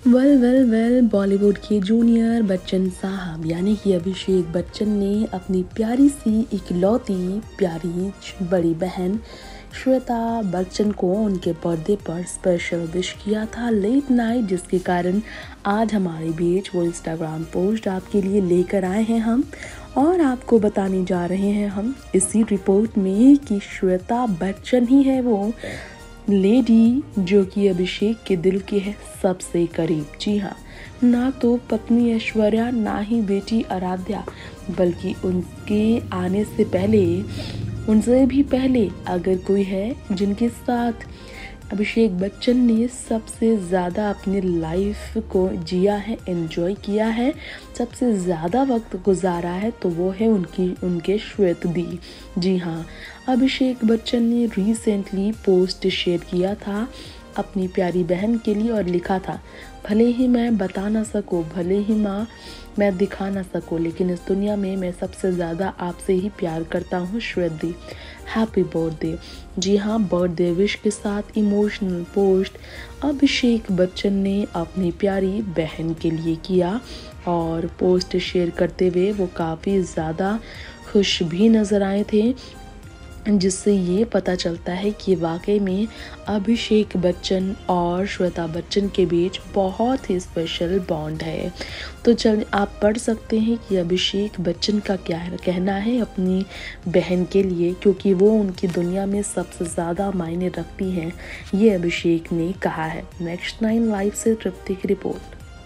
Well Bollywood के junior Bachchan साहब यानी कि अभिषेक बच्चन ने अपनी प्यारी सी इकलौती प्यारी बड़ी बहन श्वेता बच्चन को उनके बर्थडे पर स्पेशल विश किया था लेट नाइट, जिसके कारण आज हमारे बीच वो इंस्टाग्राम पोस्ट आपके लिए लेकर आए हैं हम और आपको बताने जा रहे हैं हम इसी रिपोर्ट में कि श्वेता बच्चन ही है वो लेडी जो कि अभिषेक के दिल के है सबसे करीब। जी हाँ, ना तो पत्नी ऐश्वर्या ना ही बेटी आराध्या, बल्कि उनके आने से पहले उनसे भी पहले अगर कोई है जिनके साथ अभिषेक बच्चन ने सबसे ज़्यादा अपनी लाइफ को जिया है, एंजॉय किया है, सबसे ज़्यादा वक्त गुजारा है, तो वो है उनके श्वेत दी। जी हाँ, अभिषेक बच्चन ने रिसेंटली पोस्ट शेयर किया था अपनी प्यारी बहन के लिए और लिखा था, भले ही मैं बता ना सकूं, भले ही मैं दिखा ना सकूं, लेकिन इस दुनिया में मैं सबसे ज़्यादा आपसे ही प्यार करता हूँ श्वेत दी, हैप्पी बर्थडे। जी हाँ, बर्थडे विश के साथ इमोशनल पोस्ट अभिषेक बच्चन ने अपनी प्यारी बहन के लिए किया और पोस्ट शेयर करते हुए वो काफ़ी ज़्यादा खुश भी नज़र आए थे, जिससे ये पता चलता है कि वाकई में अभिषेक बच्चन और श्वेता बच्चन के बीच बहुत ही स्पेशल बॉन्ड है। तो चल आप पढ़ सकते हैं कि अभिषेक बच्चन का क्या कहना है अपनी बहन के लिए, क्योंकि वो उनकी दुनिया में सबसे ज़्यादा मायने रखती हैं, ये अभिषेक ने कहा है। नेक्स्ट 9 लाइव से तृप्ति की रिपोर्ट।